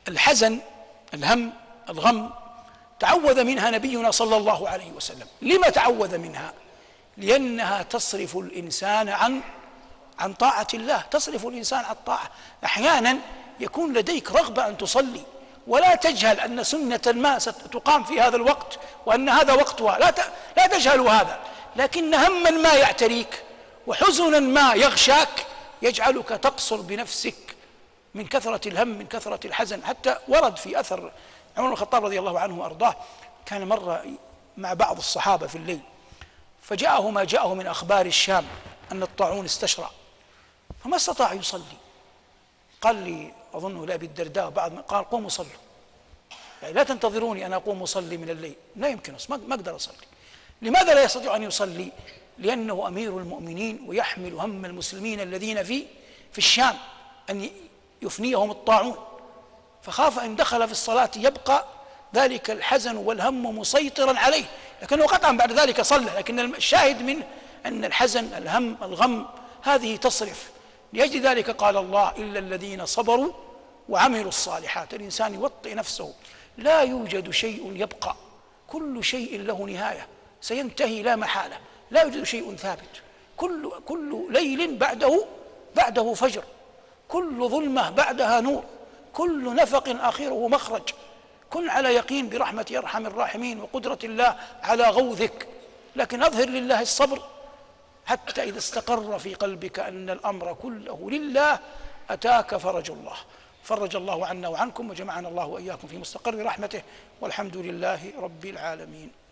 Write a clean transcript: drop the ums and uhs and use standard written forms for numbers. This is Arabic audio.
الحزن، الهم، الغم، تعوذ منها نبينا صلى الله عليه وسلم. لما تعوذ منها؟ لأنها تصرف الإنسان عن طاعة الله، تصرف الإنسان عن الطاعة. أحيانا يكون لديك رغبة أن تصلي ولا تجهل أن سنة ما ستقام في هذا الوقت وأن هذا وقتها، لا تجهل هذا، لكن هما ما يعتريك وحزنا ما يغشاك يجعلك تقصر بنفسك من كثرة الهم، من كثرة الحزن. حتى ورد في أثر عمر بن الخطاب رضي الله عنه وأرضاه، كان مرة مع بعض الصحابة في الليل، فجاءه ما جاءه من أخبار الشام أن الطاعون استشرى، فما استطاع يصلي. قال لي أظنه لأبي الدرداء بعض، قال قوموا صلوا، يعني لا تنتظروني أنا أقوم أصلي من الليل، لا يمكن، ما أقدر أصلي. لماذا لا يستطيع أن يصلي؟ لأنه أمير المؤمنين ويحمل هم المسلمين الذين في الشام أن يفنيهم الطاعون، فخاف أن دخل في الصلاة يبقى ذلك الحزن والهم مسيطرا عليه، لكنه قطعا بعد ذلك صلى. لكن الشاهد منه أن الحزن، الهم، الغم هذه تصرف. لأجل ذلك قال الله: إلا الذين صبروا وعملوا الصالحات. الإنسان يوطئ نفسه، لا يوجد شيء يبقى، كل شيء له نهاية، سينتهي لا محالة، لا يوجد شيء ثابت. كل ليل بعده فجر، كل ظلمة بعدها نور، كل نفق آخره مخرج. كن على يقين برحمة أرحم الراحمين وقدرة الله على غوثك، لكن أظهر لله الصبر حتى إذا استقر في قلبك أن الأمر كله لله أتاك فرج الله. فرج الله عنا وعنكم وجمعنا الله وإياكم في مستقر رحمته، والحمد لله رب العالمين.